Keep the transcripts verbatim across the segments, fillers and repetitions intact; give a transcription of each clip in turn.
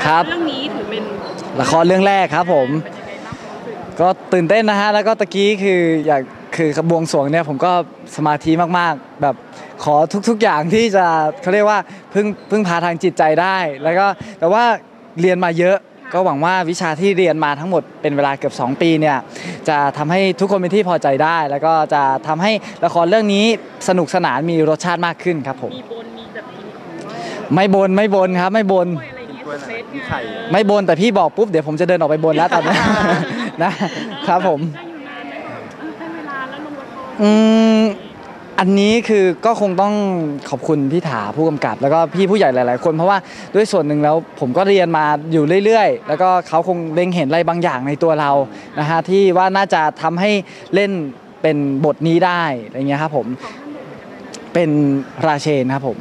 ครับเรื่องนี้ถือเป็นละครเรื่องแรกครับผมก็ตื่นเต้นนะฮะแล้วก็ตะกี้คืออยากคือบวงสรวงเนี่ยผมก็สมาธิมากๆแบบขอทุกๆอย่างที่จะเขาเรียกว่าพึ่งพึ่งพาทางจิตใจได้แล้วก็แต่ว่าเรียนมาเยอะก็หวังว่าวิชาที่เรียนมาทั้งหมดเป็นเวลาเกือบสองปีเนี่ยจะทำให้ทุกคนเป็นที่พอใจได้แล้วก็จะทำให้ละครเรื่องนี้สนุกสนานมีรสชาติมากขึ้นครับผมมีบนมีแบบกินของไม่บนไม่บนครับไม่บนไม่บนแต่พี่บอกปุ๊บเดี๋ยวผมจะเดินออกไปบนแล้วตอนนี้นะครับผมให้เวลาแล้วลงละครอืมอันนี้คือก็คงต้องขอบคุณพี่ถาผู้กำกับแล้วก็พี่ผู้ใหญ่หลายๆคนเพราะว่าด้วยส่วนหนึ่งแล้วผมก็เรียนมาอยู่เรื่อยๆแล้วก็เขาคงเล็งเห็นอะไรบางอย่างในตัวเรานะฮะที่ว่าน่าจะทำให้เล่นเป็นบทนี้ได้อะไรเงี้ยครับผมเป็นราเชนครับผม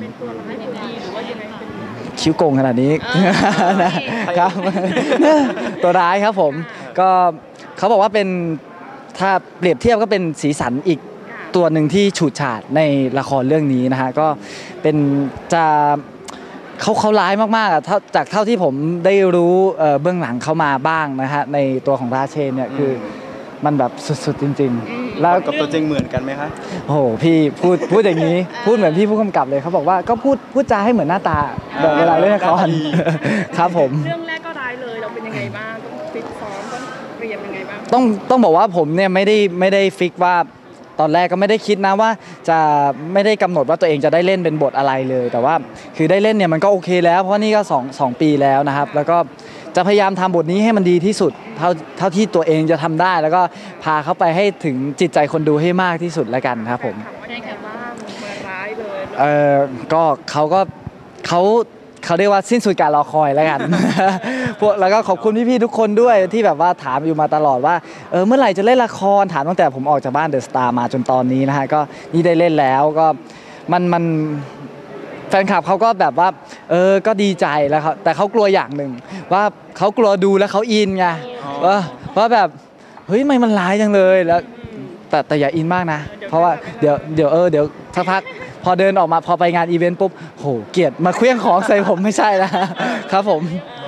คิ้วโกงขนาดนี้นะครับตัวร้ายครับผมก็เขาบอกว่าเป็นถ้าเปรียบเทียบก็เป็นสีสันอีกตัวหนึ่งที่ฉูดฉาดในละครเรื่องนี้นะฮะก็เป็นจะเขาเขาร้ายมากๆอ่ะจากเท่าที่ผมได้รู้เบื้องหลังเขามาบ้างนะฮะในตัวของราเชนเนี่ยคือมันแบบสุดๆจริงๆแล้วกับตัวจริงเหมือนกันไหมคะโอ้โหพี่พูดพูดอย่างนี้พูดเหมือนพี่ผู้กำกับเลยเขาบอกว่าก็พูดพูดจาให้เหมือนหน้าตาแบบเวลาเล่นละครครับผมเรื่องแรกก็ร้ายเลยเราเป็นยังไงบ้างต้องฟิตซ้อมต้องเตรียมยังไงบ้างต้องต้องบอกว่าผมเนี่ยไม่ได้ไม่ได้ฟิกว่าตอนแรกก็ไม่ได้คิดนะว่าจะไม่ได้กำหนดว่าตัวเองจะได้เล่นเป็นบทอะไรเลยแต่ว่าคือได้เล่นเนี่ยมันก็โอเคแล้วเพราะนี่ก็สองสองปีแล้วนะครับแล้วก็จะพยายามทำบทนี้ให้มันดีที่สุดเท่าเท่าที่ตัวเองจะทำได้แล้วก็พาเขาไปให้ถึงจิตใจคนดูให้มากที่สุดแล้วกันครับผมว่ายังไงบ้างเมื่อร้ายเลยเออก็เขาก็เขาเขาเรียกว่าสิ้นสุดการรอคอยแล้วกันพวกแล้วก็ขอบคุณพี่ๆทุกคนด้วยที่แบบว่าถามอยู่มาตลอดว่าเออเมื่อไหร่จะเล่นละครถามตั้งแต่ผมออกจากบ้านเดอะสตาร์มาจนตอนนี้นะฮะก็นี่ได้เล่นแล้วก็มันมันแฟนคลับเขาก็แบบว่าเออก็ดีใจแล้วครับแต่เขากลัวอย่างหนึ่งว่าเขากลัวดูแล้วเขาอินไงว่าว่าแบบเฮ้ยทำไมมันร้ายจังเลยแล้วแต่แต่อย่าอินมากนะเพราะว่าเดี๋ยวเดี๋ยวเออเดี๋ยวสักพักพอเดินออกมาพอไปงานอีเวนต์ปุ๊บโหเกลียดมาเคลี้ยงของใส่ผมไม่ใช่นะครับผม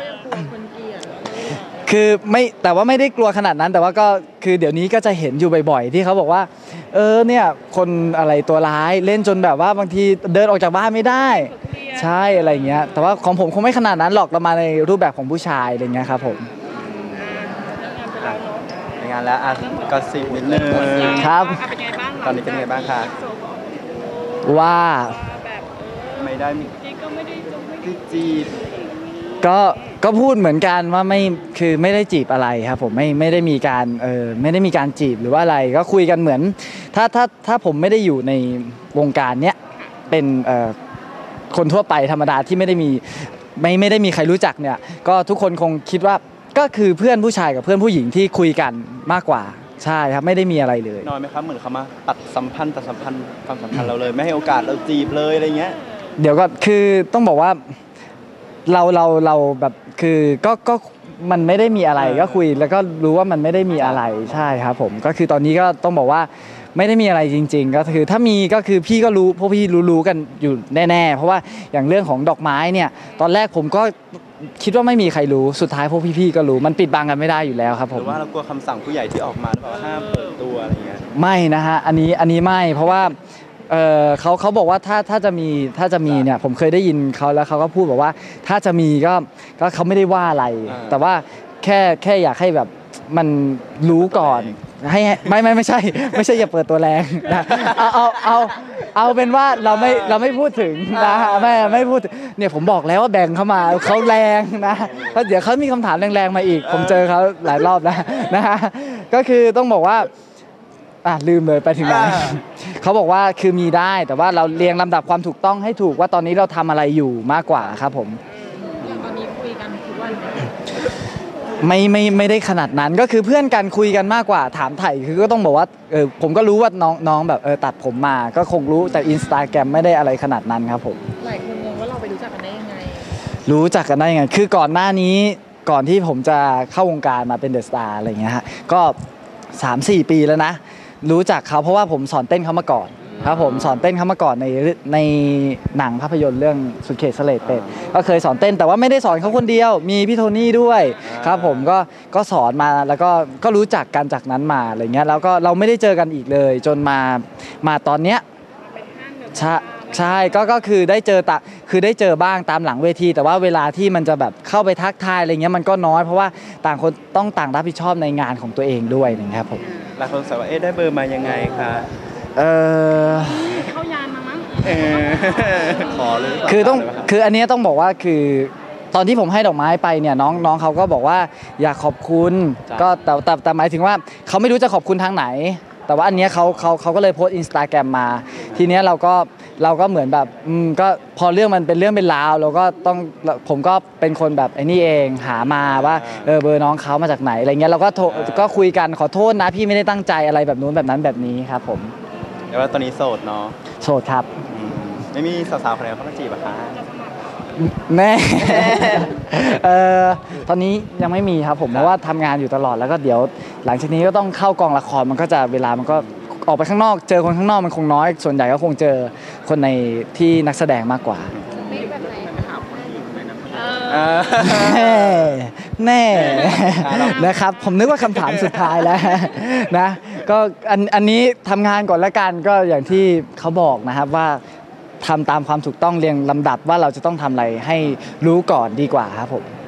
คือไม่แต่ว่าไม่ได้กลัวขนาดนั้นแต่ว่าก็คือเดี๋ยวนี้ก็จะเห็นอยู่บ่อยๆที่เขาบอกว่าเออเนี่ยคนอะไรตัวร้ายเล่นจนแบบว่าบางทีเดินออกจากบ้านไม่ได้ใช่อะไรเงี้ยแต่ว่าของผมคงไม่ขนาดนั้นหรอกเรามาในรูปแบบของผู้ชายอะไรเงี้ยครับผมงานแล้วอ่ะก็สิบนิดนึงครับตอนนี้เป็นไงบ้างคะว่าไม่ได้มีจีบก็ก็พูดเหมือนกันว่าไม่คือไม่ได้จีบอะไรครับผมไม่ไม่ได้มีการเออไม่ได้มีการจีบหรือว่าอะไรก็คุยกันเหมือนถ้าถ้าถ้าผมไม่ได้อยู่ในวงการเนี้ยเป็นเอ่อคนทั่วไปธรรมดาที่ไม่ได้มีไม่ไม่ได้มีใครรู้จักเนี่ยก็ทุกคนคงคิดว่าก็คือเพื่อนผู้ชายกับเพื่อนผู้หญิงที่คุยกันมากกว่าใช่ครับไม่ได้มีอะไรเลยน้อยไหมครับเหมือนเขามาตัดสัมพันธ์ตัดสัมพันธ์ความสัมพันธ์เราเลยไม่ให้โอกาสเราจีบเลยอะไรเงี้ยเดี๋ยวก็คือต้องบอกว่าเราเราเราแบบคือก็ก็มันไม่ได้มีอะไรก็คุยแล้วก็รู้ว่ามันไม่ได้มีอะไรใช่ครับผมก็คือตอนนี้ก็ต้องบอกว่าไม่ได้มีอะไรจริงๆก็คือถ้ามีก็คือพี่ก็รู้พวกพี่รู้ๆกันอยู่แน่ๆเพราะว่าอย่างเรื่องของดอกไม้เนี่ยตอนแรกผมก็คิดว่าไม่มีใครรู้สุดท้ายพวกพี่ๆก็รู้มันปิดบังกันไม่ได้อยู่แล้วครับผมหรือว่าเรากลัวคำสั่งผู้ใหญ่ที่ออกมาหรือเปล่าห้ามเปิดตัวอะไรเงี้ยไม่นะฮะอันนี้อันนี้ไม่เพราะว่าเออเขาเขาบอกว่าถ้าถ้าจะมีถ้าจะมีเนี่ยผมเคยได้ยินเขาแล้วเขาก็พูดบอกว่าถ้าจะมีก็ก็เขาไม่ได้ว่าอะไรแต่ว่าแค่แค่อยากให้แบบมันรู้ก่อนให้ไม่ไม่ไม่ใช่ไม่ใช่อย่าเปิดตัวแรงนะเอาเอาเอาเอาเป็นว่าเราไม่เราไม่พูดถึงนะไม่ไม่พูดเนี่ยผมบอกแล้วว่าแบ่งเข้ามาเขาแรงนะเพราะเดี๋ยวเขามีคำถามแรงๆมาอีกผมเจอเขาหลายรอบแล้วนะฮะก็คือต้องบอกว่าอ่ะลืมเลยไปถึงไหนเขาบอกว่าคือมีได้แต่ว่าเราเรียงลำดับความถูกต้องให้ถูกว่าตอนนี้เราทำอะไรอยู่มากกว่าครับผมตอนนี้คุยกันทุกวันไม่ไม่ไม่ได้ขนาดนั้นก็คือเพื่อนกันคุยกันมากกว่าถามไถ่คือก็ต้องบอกว่าเออผมก็รู้ว่าน้องน้องแบบเออตัดผมมาก็คงรู้แต่ Instagram ไม่ได้อะไรขนาดนั้นครับผมหลายคนงงว่าเราไปรู้จักกันได้ยังไงรู้จักกันได้ยังไงคือก่อนหน้านี้ก่อนที่ผมจะเข้าวงการมาเป็นเดอะสตาร์อะไรเงี้ยฮะก็ สามสี่ ปีแล้วนะรู้จักเขาเพราะว่าผมสอนเต้นเขามาก่อนครับผมสอนเต้นเขามาก่อนในในหนังภาพยนตร์เรื่องสุดเขตสเลดเป็ดก็เคยสอนเต้นแต่ว่าไม่ได้สอนเขาคนเดียวมีพี่โทนี่ด้วยครับผมก็ก็สอนมาแล้วก็ก็รู้จักกันจากนั้นมาอะไรเงี้ยแล้วก็เราไม่ได้เจอกันอีกเลยจนมามาตอนเนี้ยใช่ใช่ก็ก็คือได้เจอตะคือได้เจอบ้างตามหลังเวทีแต่ว่าเวลาที่มันจะแบบเข้าไปทักทายอะไรเงี้ยมันก็น้อยเพราะว่าต่างคนต้องต่างรับผิดชอบในงานของตัวเองด้วยนะครับผมหลายคนสงสัยว่าเอ๊ะได้เบอร์มายังไงคะเออเข้ายานมามั้งเออขอเลยหรืเปล่าคือต้องหรืเปล่าคืออันนี้ต้องบอกว่าคือตอนที่ผมให้ดอกไม้ไปเนี่ยน้องน้องเขาก็บอกว่าอยากขอบคุณก็แต่แต่แต่หมายถึงว่าเขาไม่รู้จะขอบคุณทางไหน แต่ว่าอันเนี้ยเขาเขาเขาก็เลยโพสต์อินสตาแกรมมา ทีเนี้ยเราก็เราก็เหมือนแบบอืมก็พอเรื่องมันเป็นเรื่องเป็นราวเราก็ต้องผมก็เป็นคนแบบไอ้นี่เองหามาว่าเออเบอร์น้องเขามาจากไหนอะไรเงี้ยเราก็โทรก็คุยกันขอโทษนะพี่ไม่ได้ตั้งใจอะไรแบบนู้นแบบนั้นแบบนี้ครับผมแต่ว่าตอนนี้โสดเนาะโสดครับอืมไม่มีสาวๆคนไหนเข้ามาจีบอะคะแน่ เออตอนนี้ยังไม่มีครับผมเพราะว่าทำงานอยู่ตลอดแล้วก็เดี๋ยวหลังจากนี้ก็ต้องเข้ากองละครมันก็จะเวลามันก็ออกไปข้างนอกเจอคนข้างนอกมันคงน้อยส่วนใหญ่ก็คงเจอคนในที่นักแสดงมากกว่าเออแน่แน่นะครับผมนึกว่าคำถามสุดท้ายแล้วนะก็อันอันนี้ทำงานก่อนละกันก็อย่างที่เขาบอกนะครับว่าทำตามความถูกต้องเรียงลำดับว่าเราจะต้องทำอะไรให้รู้ก่อนดีกว่าครับผม